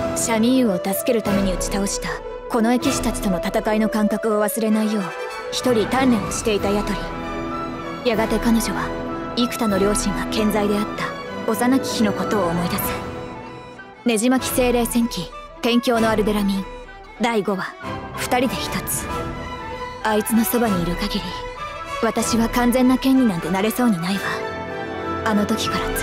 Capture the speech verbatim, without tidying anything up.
シャミユを助けるために打ち倒したこの騎士たちとの戦いの感覚を忘れないよう一人鍛錬をしていたヤトリ。やがて彼女は幾多の両親が健在であった幼き日のことを思い出す。ねじ巻き精霊戦記天境のアルデラミンだいごわ二人で一つ。あいつのそばにいる限り私は完全な剣になんてなれそうにないわ。あの時から